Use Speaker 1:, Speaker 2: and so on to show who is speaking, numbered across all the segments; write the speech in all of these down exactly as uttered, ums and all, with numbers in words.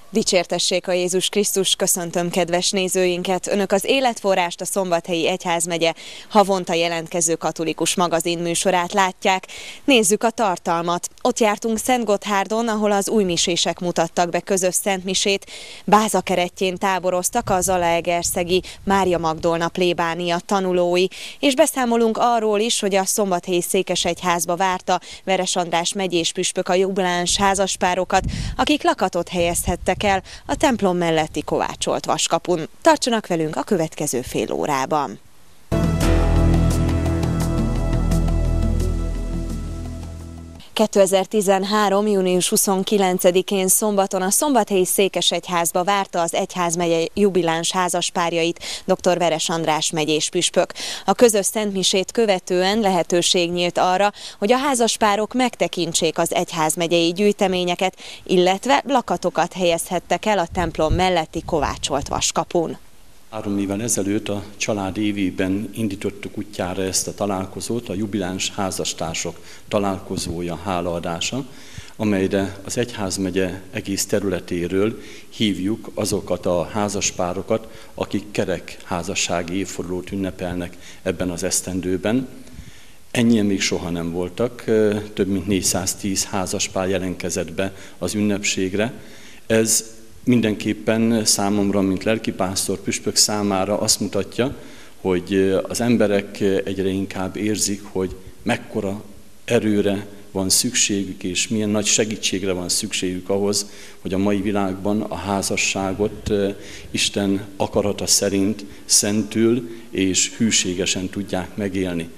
Speaker 1: Dicsértessék a Jézus Krisztus, köszöntöm kedves nézőinket! Önök az Életforrást, a Szombathelyi Egyházmegye havonta jelentkező katolikus magazin műsorát látják. Nézzük a tartalmat. Ott jártunk Szentgotthárdon, ahol az újmisések mutattak be közös szentmisét. Bázakerettjén táboroztak a zalaegerszegi Mária Magdolna plébánia tanulói, és beszámolunk arról is, hogy a szombathelyi székesegyházba várta Veres András megyés püspök a jubileáns házaspárokat, akik lakatot helyezhettek el a templom melletti kovácsolt vaskapun. Tartsanak velünk a következő fél órában! kétezer-tizenhárom. június huszonkilencedikén szombaton a szombathelyi székesegyházba várta az egyházmegye jubileáns házaspárjait dr. Veres András megyés püspök. A közös szentmisét követően lehetőség nyílt arra, hogy a házaspárok megtekintsék az egyházmegyei gyűjteményeket, illetve lakatokat helyezhettek el a templom melletti kovácsolt vaskapun.
Speaker 2: Három évvel ezelőtt a család évében indítottuk útjára ezt a találkozót, a jubileáns házastársak találkozója, hálaadása, amelyre az egyházmegye egész területéről hívjuk azokat a házaspárokat, akik kerek házassági évfordulót ünnepelnek ebben az esztendőben. Ennyien még soha nem voltak, több mint négyszáztíz házaspár jelentkezett be az ünnepségre. Ez mindenképpen számomra, mint lelkipásztor, püspök számára azt mutatja, hogy az emberek egyre inkább érzik, hogy mekkora erőre van szükségük, és milyen nagy segítségre van szükségük ahhoz, hogy a mai világban a házasságot Isten akarata szerint szentül és hűségesen tudják megélni.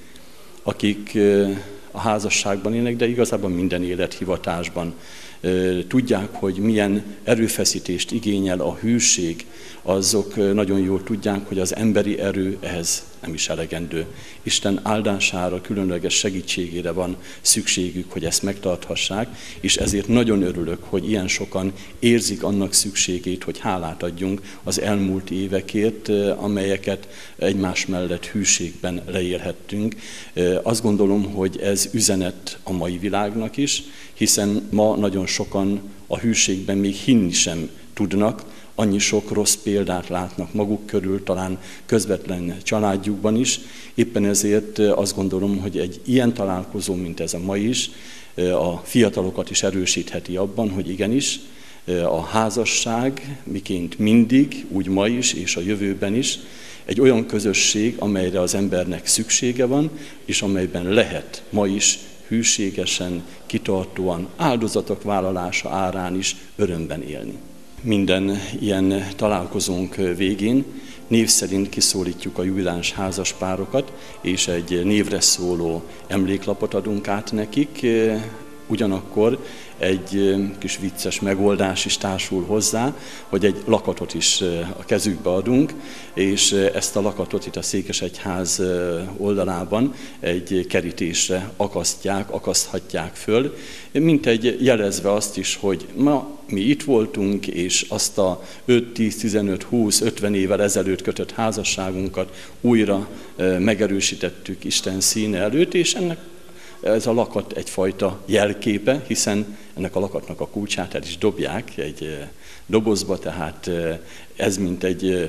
Speaker 2: Akik a házasságban élnek, de igazából minden élethivatásban tudják, hogy milyen erőfeszítést igényel a hűség, azok nagyon jól tudják, hogy az emberi erő ehhez nem is elegendő. Isten áldására, különleges segítségére van szükségük, hogy ezt megtarthassák, és ezért nagyon örülök, hogy ilyen sokan érzik annak szükségét, hogy hálát adjunk az elmúlt évekért, amelyeket egymás mellett hűségben leélhettünk. Azt gondolom, hogy ez üzenet a mai világnak is, hiszen ma nagyon sokan a hűségben még hinni sem tudnak, annyi sok rossz példát látnak maguk körül, talán közvetlen családjukban is. Éppen ezért azt gondolom, hogy egy ilyen találkozó, mint ez a mai is, a fiatalokat is erősítheti abban, hogy igenis, a házasság miként mindig, úgy ma is és a jövőben is, egy olyan közösség, amelyre az embernek szüksége van, és amelyben lehet ma is hűségesen, kitartóan, áldozatok vállalása árán is örömben élni. Minden ilyen találkozónk végén név szerint kiszólítjuk a jubileáns házaspárokat, és egy névre szóló emléklapot adunk át nekik. Ugyanakkor egy kis vicces megoldás is társul hozzá, hogy egy lakatot is a kezükbe adunk, és ezt a lakatot itt a Székesegyház oldalában egy kerítésre akasztják, akaszthatják föl, mint egy jelezve azt is, hogy ma mi itt voltunk, és azt a öt, tíz, tizenöt, húsz, ötven évvel ezelőtt kötött házasságunkat újra megerősítettük Isten színe előtt, és ennek ez a lakat egyfajta jelképe, hiszen ennek a lakatnak a kulcsát el is dobják egy dobozba, tehát ez mint egy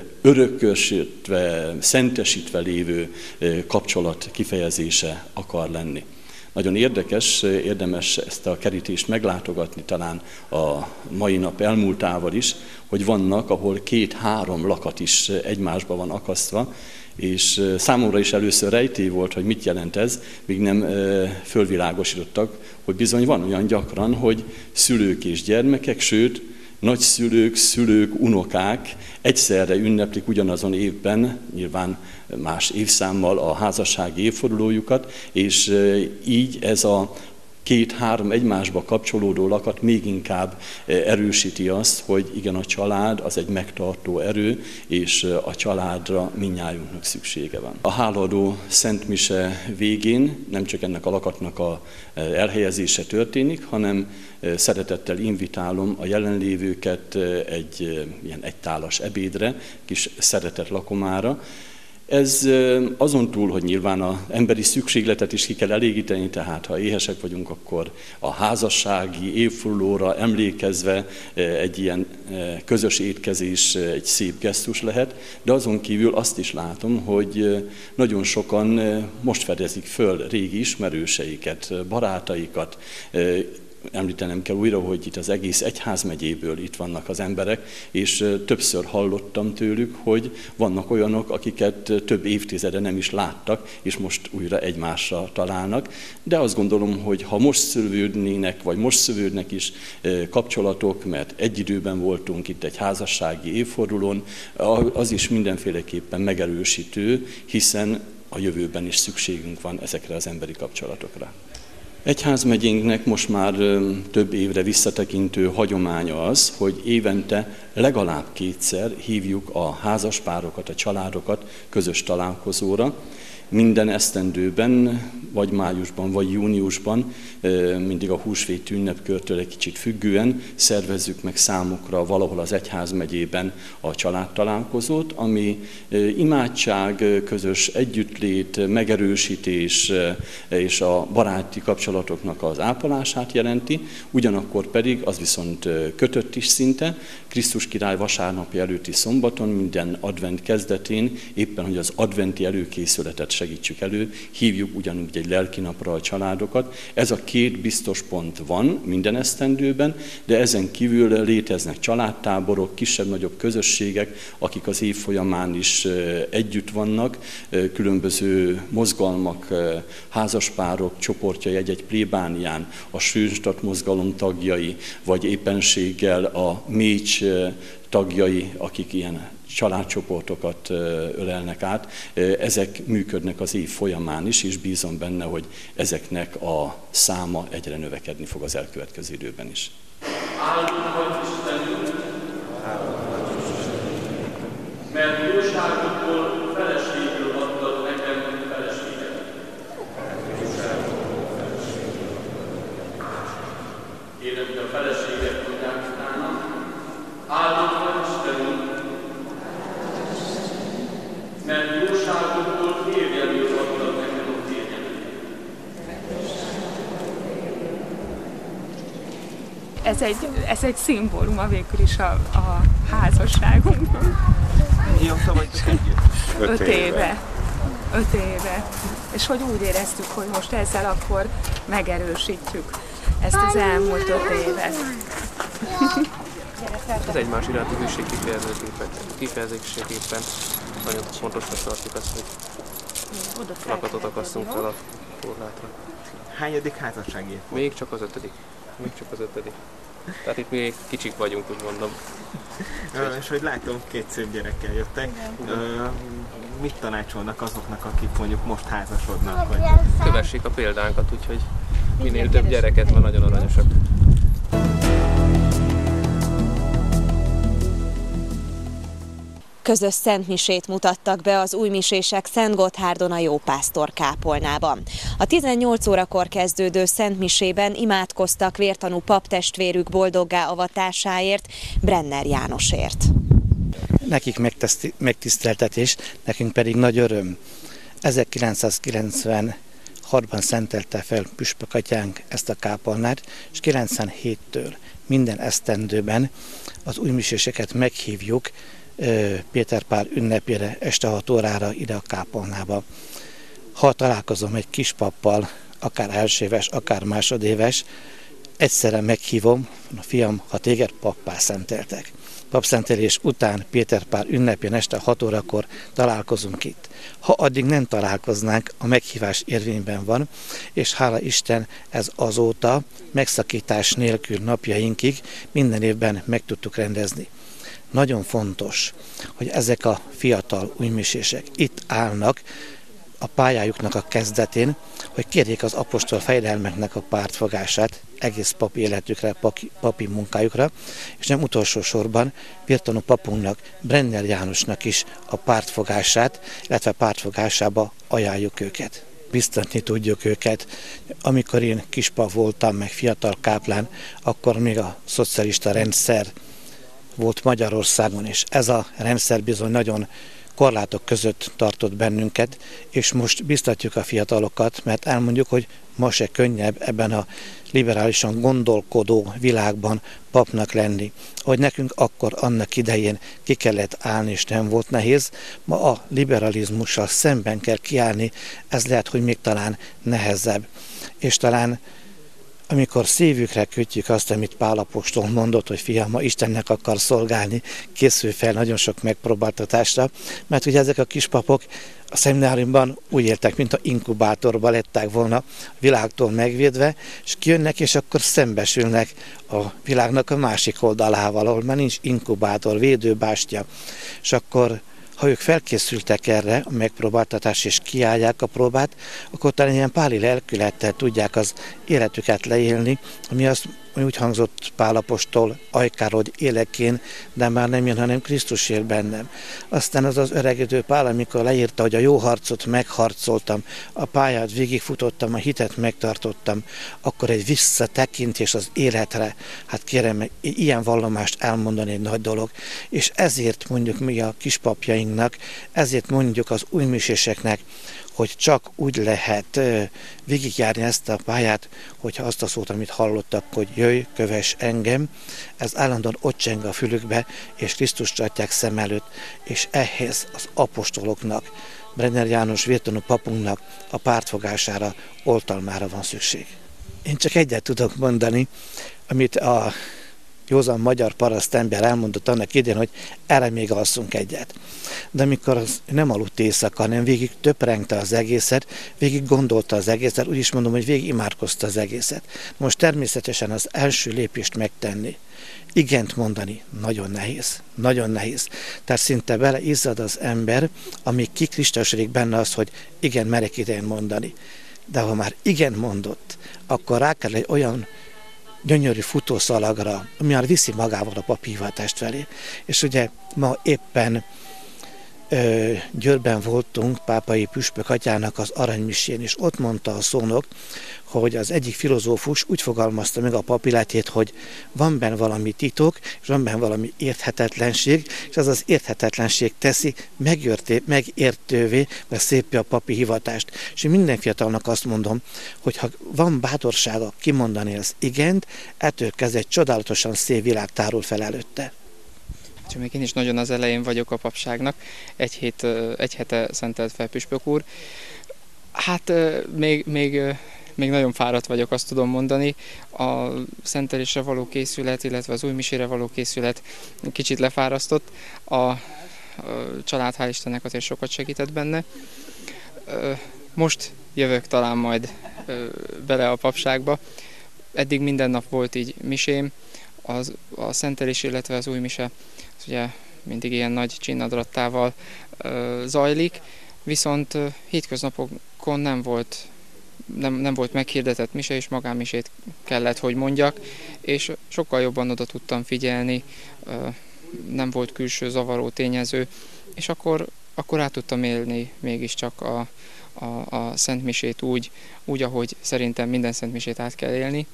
Speaker 2: örökösítve, szentesítve lévő kapcsolat kifejezése akar lenni. Nagyon érdekes, érdemes ezt a kerítést meglátogatni talán a mai nap elmúltával is, hogy vannak, ahol két-három lakat is egymásba van akasztva, és számomra is először rejtély volt, hogy mit jelent ez, míg nem fölvilágosítottak, hogy bizony van olyan gyakran, hogy szülők és gyermekek, sőt, nagyszülők, szülők, unokák egyszerre ünneplik ugyanazon évben, nyilván más évszámmal a házassági évfordulójukat, és így ez a két-három egymásba kapcsolódó lakat még inkább erősíti azt, hogy igen, a család az egy megtartó erő, és a családra mindnyájunknak szüksége van. A hálaadó szentmise végén nem csak ennek a lakatnak a elhelyezése történik, hanem szeretettel invitálom a jelenlévőket egy ilyen egytálas ebédre, kis szeretet lakomára. Ez azon túl, hogy nyilván az emberi szükségletet is ki kell elégíteni, tehát ha éhesek vagyunk, akkor a házassági évfordulóra emlékezve egy ilyen közös étkezés egy szép gesztus lehet, de azon kívül azt is látom, hogy nagyon sokan most fedezik föl régi ismerőseiket, barátaikat. Említenem kell újra, hogy itt az egész egyházmegyéből itt vannak az emberek, és többször hallottam tőlük, hogy vannak olyanok, akiket több évtizede nem is láttak, és most újra egymásra találnak. De azt gondolom, hogy ha most szövődnének, vagy most szövődnek is kapcsolatok, mert egy időben voltunk itt egy házassági évfordulón, az is mindenféleképpen megerősítő, hiszen a jövőben is szükségünk van ezekre az emberi kapcsolatokra. Egyházmegyénknek most már több évre visszatekintő hagyománya az, hogy évente legalább kétszer hívjuk a házaspárokat, a családokat közös találkozóra. Minden esztendőben, vagy májusban, vagy júniusban, mindig a húsvét ünnepkörtől egy kicsit függően szervezzük meg számukra valahol az egyházmegyében a családtalálkozót, ami imádság, közös együttlét, megerősítés és a baráti kapcsolatoknak az ápolását jelenti, ugyanakkor pedig az viszont kötött is szinte, Krisztus király vasárnapi előtti szombaton, minden advent kezdetén, éppen hogy az adventi előkészületet segítsük elő, hívjuk ugyanúgy egy lelkinapra a családokat. Ez a két biztos pont van minden esztendőben, de ezen kívül léteznek családtáborok, kisebb-nagyobb közösségek, akik az év folyamán is együtt vannak, különböző mozgalmak, házaspárok csoportjai egy-egy plébánián, a Schönstatt mozgalom tagjai, vagy éppenséggel a Mécs tagjai, akik ilyen családcsoportokat ölelnek át, ezek működnek az év folyamán is, és bízom benne, hogy ezeknek a száma egyre növekedni fog az elkövetkező időben is.
Speaker 3: Áldott vagy Istenünk, mert jóságodból feleségül adtad nekem feleséget. Kérem, hogy a feleséget mondják utána. Áldott vagy Istenünk, mert jóságodból férjemül adtad nekem a férjemet.
Speaker 4: Ez egy, ez egy szimbóluma végül is a, a házasságunkban.
Speaker 5: Mióta vagytok együtt?
Speaker 4: Öt, Öt éve. éve. Öt éve. És hogy úgy éreztük, hogy most ezzel akkor megerősítjük ezt az elmúlt öt évet.
Speaker 5: Az egymás iránti hűség kifejezéséképpen nagyon fontosnak tartjuk azt, hogy lakatot akasztunk fel a korlátra.
Speaker 6: Hányadik házasság év?
Speaker 5: Még csak az ötödik. Még csak az ötödik. Tehát itt még kicsik vagyunk, úgy mondom.
Speaker 6: És hogy látom, két szép gyerekkel jöttek. Ö, mit tanácsolnak azoknak, akik mondjuk most házasodnak? Vagy...
Speaker 5: Kövessék a példánkat, úgyhogy minél több gyereket, mert nagyon aranyosak.
Speaker 1: Közös szentmisét mutattak be az újmisések Szentgotthárdon a Jópásztor kápolnában. A tizennyolc órakor kezdődő szentmisében imádkoztak vértanú paptestvérük boldoggá avatásáért, Brenner Jánosért.
Speaker 7: Nekik megtiszteltetés, nekünk pedig nagy öröm. ezerkilencszázkilencvenhatban szentelte fel püspök atyánk ezt a kápolnát, és kilencvenhéttől minden esztendőben az újmiséseket meghívjuk Péter Pál ünnepére este hat órára ide a kápolnába. Ha találkozom egy kispappal, akár elsőéves, akár másodéves, egyszerre meghívom, a fiam, ha téged pappá szenteltek. Papszentelés után Péter Pál ünnepén este hat órakor találkozunk itt. Ha addig nem találkoznánk, a meghívás érvényben van, és hála Isten ez azóta megszakítás nélkül napjainkig minden évben meg tudtuk rendezni. Nagyon fontos, hogy ezek a fiatal újmisések itt állnak a pályájuknak a kezdetén, hogy kérjék az apostol fejedelmeknek a pártfogását egész papi életükre, papi, papi munkájukra, és nem utolsó sorban vértanú papunknak, Brenner Jánosnak is a pártfogását, illetve pártfogásába ajánljuk őket. Biztatni tudjuk őket. Amikor én kispap voltam, meg fiatal káplán, akkor még a szocialista rendszer volt Magyarországon, és ez a rendszer bizony nagyon korlátok között tartott bennünket, és most biztatjuk a fiatalokat, mert elmondjuk, hogy ma se könnyebb ebben a liberálisan gondolkodó világban papnak lenni. Ahogy nekünk akkor annak idején ki kellett állni, és nem volt nehéz, ma a liberalizmussal szemben kell kiállni, ez lehet, hogy még talán nehezebb. És talán amikor szívükre kötjük azt, amit Pál apostol mondott, hogy fiam, ma Istennek akar szolgálni, készül fel nagyon sok megpróbáltatásra, mert ugye ezek a kispapok a szemináriumban úgy éltek, mint a inkubátorba lettek volna a világtól megvédve, és kijönnek, és akkor szembesülnek a világnak a másik oldalával, ahol már nincs inkubátor, védőbástya, és akkor ha ők felkészültek erre a megpróbáltatás és kiállják a próbát, akkor talán ilyen páli lelkülettel tudják az életüket leélni, ami azt úgy hangzott Pál apostol ajkáról, hogy élek én, de már nem jön, hanem Krisztus él bennem. Aztán az az öregedő Pál, amikor leírta, hogy a jó harcot megharcoltam, a pályát végigfutottam, a hitet megtartottam, akkor egy visszatekintés az életre, hát kérem, ilyen vallomást elmondani egy nagy dolog. És ezért mondjuk mi a kispapjainknak, ezért mondjuk az újmiséseknek, hogy csak úgy lehet végigjárni ezt a pályát, hogyha azt a szót, amit hallottak, hogy jöjj, kövess engem, ez állandóan ott cseng a fülükbe, és Krisztust tartják szem előtt, és ehhez az apostoloknak, Brenner János vértanú papunknak a pártfogására, oltalmára van szükség. Én csak egyet tudok mondani, amit a józan magyar parasztember elmondott annak idén, hogy erre még alszunk egyet. De amikor az nem aludt éjszaka, hanem végig töprengte az egészet, végig gondolta az egészet, úgy is mondom, hogy végig imádkozta az egészet. Most természetesen az első lépést megtenni, igent mondani, nagyon nehéz, nagyon nehéz. Tehát szinte beleizzad az ember, amíg kikristásodik benne az, hogy igen, merek idején mondani. De ha már igen mondott, akkor rá kell egy olyan gyönyörű futószalagra, ami már viszi magával a papírhivatást felé. És ugye ma éppen ö, Győrben voltunk pápai püspök atyának az aranymisén, és ott mondta a szónok, hogy az egyik filozófus úgy fogalmazta meg a papilátét, hogy van benne valami titok, és van benne valami érthetetlenség, és az az érthetetlenség teszi megérté, megértővé, mert szépje a papi hivatást. És én minden fiatalnak azt mondom, hogy ha van bátorsága kimondani az igent, ettől kezdve egy csodálatosan szép világ tárul fel előtte.
Speaker 8: Csak még én is nagyon az elején vagyok a papságnak, egy, hét, egy hete szentelt fel püspök úr. Hát még, még, még nagyon fáradt vagyok, azt tudom mondani. A szentelésre való készület, illetve az új misére való készület kicsit lefárasztott. A család, hál' Istennek, azért sokat segített benne. Most jövök talán majd bele a papságba. Eddig minden nap volt így misém, az, a szentelés, illetve az új mise, az ugye mindig ilyen nagy csinnadrattával zajlik, viszont hétköznapokon nem volt, nem, nem volt meghirdetett mise, és magánmisét kellett, hogy mondjak, és sokkal jobban oda tudtam figyelni, nem volt külső zavaró tényező, és akkor, akkor át tudtam élni mégiscsak a, a, a szentmisét úgy, úgy, ahogy szerintem minden szentmisét át kell élni.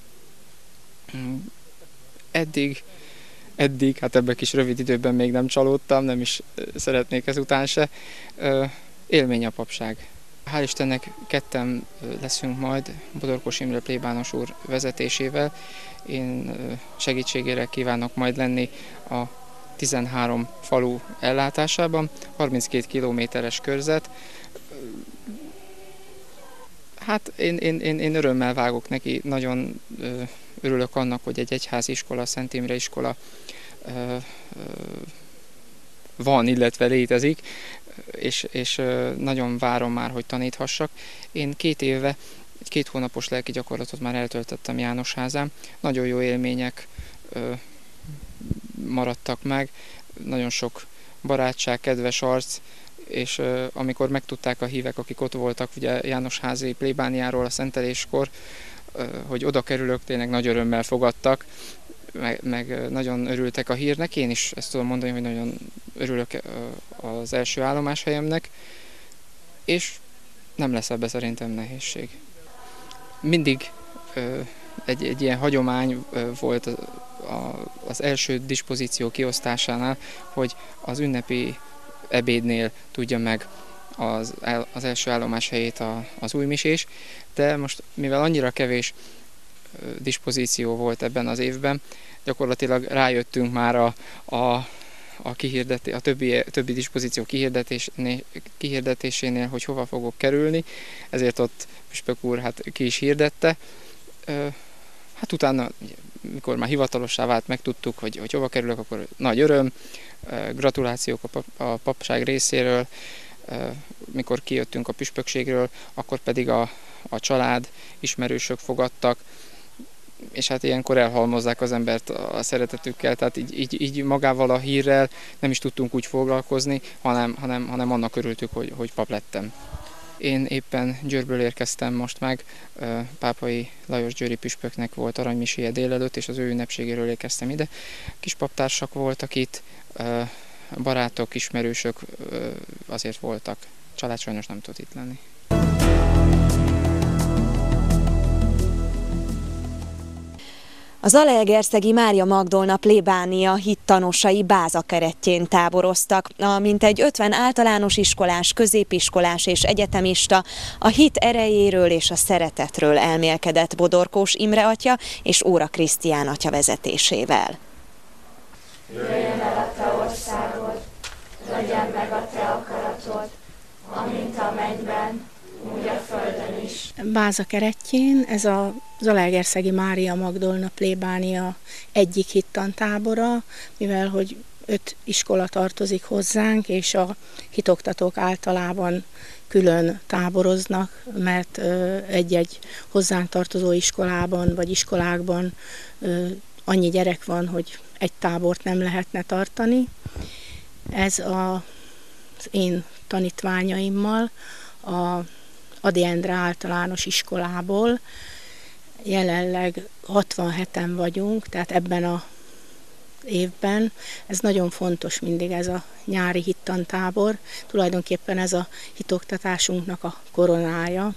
Speaker 8: Eddig, eddig, hát ebben kis rövid időben még nem csalódtam, nem is szeretnék ezután se. Élmény a papság. Hál' Istennek ketten leszünk majd Bodorkos Imre plébános úr vezetésével. Én segítségére kívánok majd lenni a tizenhárom falu ellátásában, harminckét kilométeres körzet. Hát én, én, én, én örömmel vágok neki, nagyon örülök annak, hogy egy egyházi iskola, Szent Imre iskola ö, ö, van, illetve létezik, és, és nagyon várom már, hogy taníthassak. Én két éve, egy két hónapos lelki gyakorlatot már eltöltöttem Jánosházán. Nagyon jó élmények ö, maradtak meg, nagyon sok barátság, kedves arc, és ö, amikor megtudták a hívek, akik ott voltak, ugye Jánosházi plébániáról a szenteléskor, hogy oda kerülök, tényleg nagy örömmel fogadtak, meg, meg nagyon örültek a hírnek. Én is ezt tudom mondani, hogy nagyon örülök az első állomáshelyemnek, és nem lesz ebbe szerintem nehézség. Mindig egy, egy ilyen hagyomány volt az első dispozíció kiosztásánál, hogy az ünnepi ebédnél tudja meg az, az első állomás helyét az újmisés, de most mivel annyira kevés dispozíció volt ebben az évben, gyakorlatilag rájöttünk már a, a, a, kihirdeté, a többi, többi dispozíció kihirdetésénél, hogy hova fogok kerülni, ezért ott püspök úr hát ki is hirdette. Hát utána, mikor már hivatalossá vált, megtudtuk, hogy, hogy hova kerülök, akkor nagy öröm, gratulációk a, pap, a papság részéről, mikor kijöttünk a püspökségről, akkor pedig a, a család, ismerősök fogadtak, és hát ilyenkor elhalmozzák az embert a szeretetükkel, tehát így, így, így magával a hírrel nem is tudtunk úgy foglalkozni, hanem, hanem, hanem annak örültük, hogy, hogy pap lettem. Én éppen Győrből érkeztem most meg, Pápai Lajos győri püspöknek volt aranymiséje délelőtt, és az ő ünnepségéről érkeztem ide. Kis paptársak voltak itt, barátok, ismerősök azért voltak. Család sajnos nem tud itt lenni.
Speaker 1: A Zalaegerszegi Mária Magdolna plébánia hittanosai Bázakerettjén táboroztak. A mintegy ötven általános iskolás, középiskolás és egyetemista a hit erejéről és a szeretetről elmélkedett Bodorkós Imre atya és Óra Krisztián atya vezetésével.
Speaker 9: Jöjjön el a te országod, legyen meg a te akaratod, amint a mennyben, úgy a földön is.
Speaker 10: Bázakerettjén ez a Zalaegerszegi Mária Magdolna plébánia egyik hittantábora, mivel hogy öt iskola tartozik hozzánk, és a hitoktatók általában külön táboroznak, mert egy-egy hozzánk tartozó iskolában vagy iskolákban annyi gyerek van, hogy egy tábort nem lehetne tartani. Ez a, az én tanítványaimmal a Ady Endre általános iskolából jelenleg hatvanheten vagyunk, tehát ebben az évben. Ez nagyon fontos mindig, ez a nyári hittantábor. Tulajdonképpen ez a hitoktatásunknak a koronája.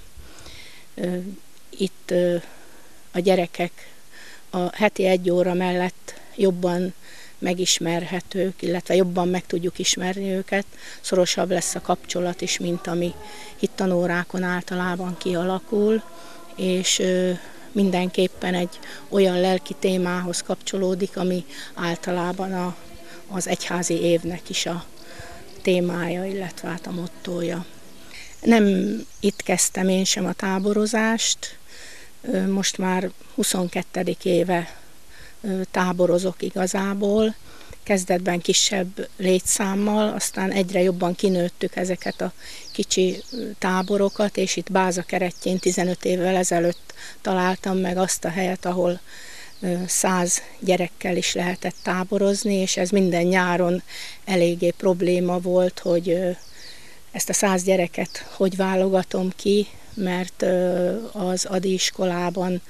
Speaker 10: Itt a gyerekek a heti egy óra mellett jobban megismerhetők, illetve jobban meg tudjuk ismerni őket, szorosabb lesz a kapcsolat is, mint ami hittanórákon általában kialakul, és mindenképpen egy olyan lelki témához kapcsolódik, ami általában a, az egyházi évnek is a témája, illetve hát a mottója. Nem itt kezdtem én sem a táborozást, most már huszonkettedik éve táborozok igazából, kezdetben kisebb létszámmal, aztán egyre jobban kinőttük ezeket a kicsi táborokat, és itt Bázakerettjén tizenöt évvel ezelőtt találtam meg azt a helyet, ahol száz gyerekkel is lehetett táborozni, és ez minden nyáron eléggé probléma volt, hogy ezt a száz gyereket hogy válogatom ki, mert az Ady iskolában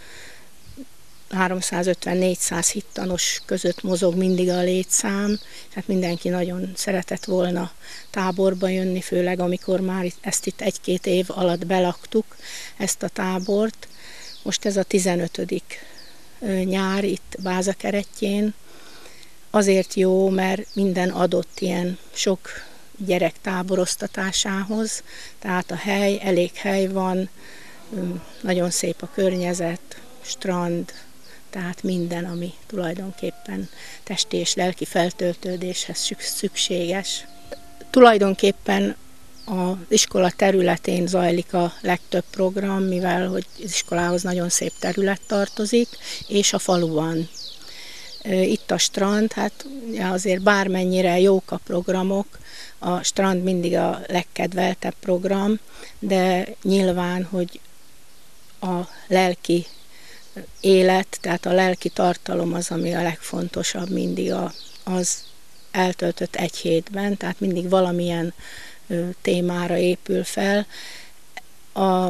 Speaker 10: háromszázötven-négyszáz hittanos között mozog mindig a létszám, tehát mindenki nagyon szeretett volna táborba jönni, főleg amikor már ezt itt egy-két év alatt belaktuk, ezt a tábort. Most ez a tizenötödik nyár itt Bázakerettjén. Azért jó, mert minden adott ilyen sok gyerek táboroztatásához, tehát a hely, elég hely van, nagyon szép a környezet, strand, tehát minden, ami tulajdonképpen testi és lelki feltöltődéshez szükséges. Tulajdonképpen az iskola területén zajlik a legtöbb program, mivel hogy az iskolához nagyon szép terület tartozik, és a faluban. Itt a strand, hát azért bármennyire jók a programok, a strand mindig a legkedveltebb program, de nyilván, hogy a lelki élet, tehát a lelki tartalom az, ami a legfontosabb mindig a, az eltöltött egy hétben, tehát mindig valamilyen ö, témára épül fel. A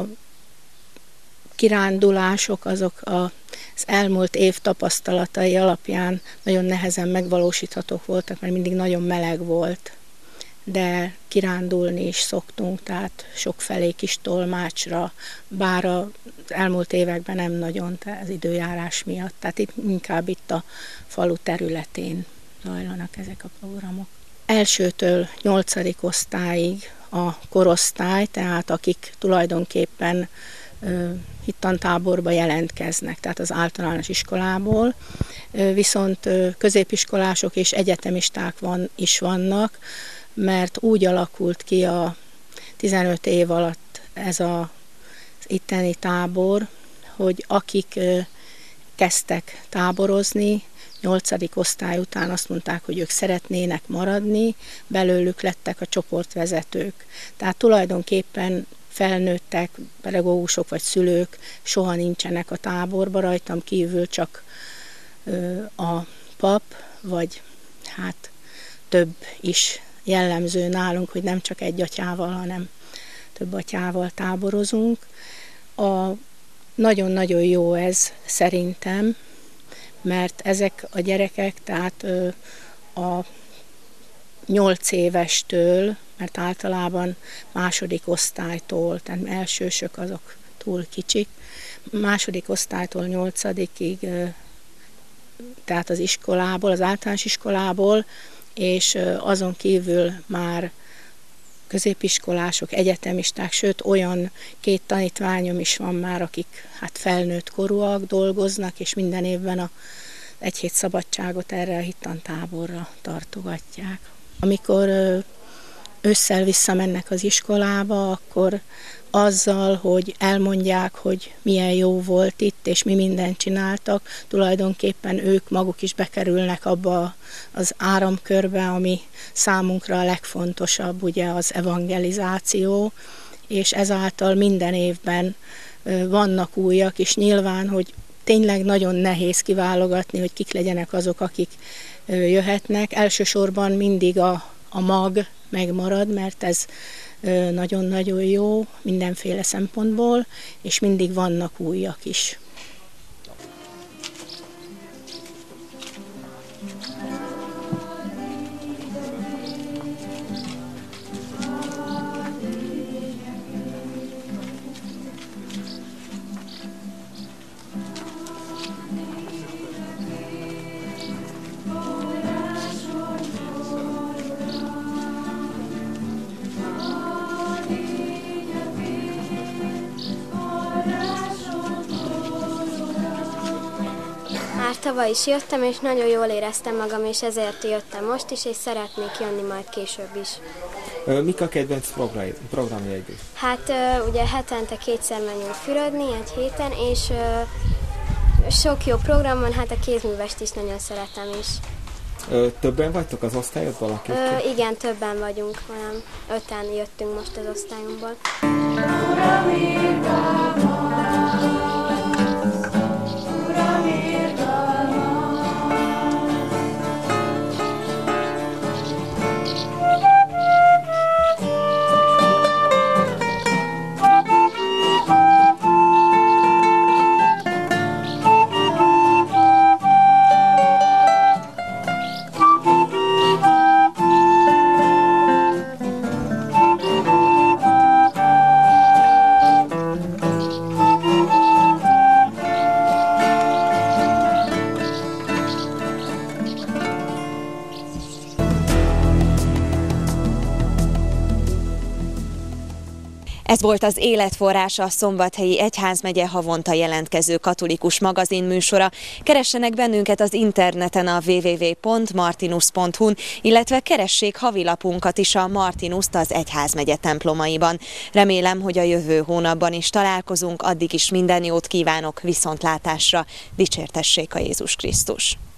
Speaker 10: kirándulások azok a, az elmúlt év tapasztalatai alapján nagyon nehezen megvalósíthatók voltak, mert mindig nagyon meleg volt, de kirándulni is szoktunk, tehát sokfelé kis tolmácsra, bár az elmúlt években nem nagyon, az időjárás miatt, tehát itt, inkább itt a falu területén zajlanak ezek a programok. elsőtől nyolcadik osztályig a korosztály, tehát akik tulajdonképpen hittantáborba jelentkeznek, tehát az általános iskolából, viszont középiskolások és egyetemisták van, is vannak, mert úgy alakult ki a tizenöt év alatt ez a, az itteni tábor, hogy akik kezdtek táborozni, nyolcadik osztály után azt mondták, hogy ők szeretnének maradni, belőlük lettek a csoportvezetők. Tehát tulajdonképpen felnőttek, pedagógusok vagy szülők soha nincsenek a táborban, rajtam kívül csak a pap, vagy hát több is jellemző nálunk, hogy nem csak egy atyával, hanem több atyával táborozunk. A nagyon-nagyon jó ez szerintem, mert ezek a gyerekek, tehát a nyolc évestől, mert általában második osztálytól, tehát elsősök azok túl kicsik, második osztálytól nyolcadikig, tehát az iskolából, az általános iskolából, és azon kívül már középiskolások, egyetemisták, sőt olyan két tanítványom is van már, akik hát felnőtt korúak, dolgoznak, és minden évben a egy hét szabadságot erre a hittantáborra tartogatják. Amikor ősszel visszamennek az iskolába, akkor azzal, hogy elmondják, hogy milyen jó volt itt, és mi mindent csináltak, tulajdonképpen ők maguk is bekerülnek abba az áramkörbe, ami számunkra a legfontosabb, ugye az evangelizáció, és ezáltal minden évben vannak újak, és nyilván, hogy tényleg nagyon nehéz kiválogatni, hogy kik legyenek azok, akik jöhetnek. Elsősorban mindig a, a mag megmarad, mert ez nagyon-nagyon jó mindenféle szempontból, és mindig vannak újak is.
Speaker 11: Tavaly is jöttem, és nagyon jól éreztem magam, és ezért jöttem most is, és szeretnék jönni majd később is.
Speaker 6: Mik a kedvenc programjaid?
Speaker 11: Hát ugye hetente kétszer menjünk fürödni, egy héten, és sok jó program van, hát a kézművest is nagyon szeretem is.
Speaker 6: Többen vagytok az osztályodban? Akik?
Speaker 11: Ö, igen, többen vagyunk, olyan öten jöttünk most az osztályunkból.
Speaker 1: Ez volt az Életforrása, a Szombathelyi Egyházmegye havonta jelentkező katolikus magazin műsora. Keressenek bennünket az interneten a double-u double-u double-u pont martinus pont hu-n, illetve keressék havilapunkat is, a Martinust az Egyházmegye templomaiban. Remélem, hogy a jövő hónapban is találkozunk, addig is minden jót kívánok, viszontlátásra, dicsértessék a Jézus Krisztus!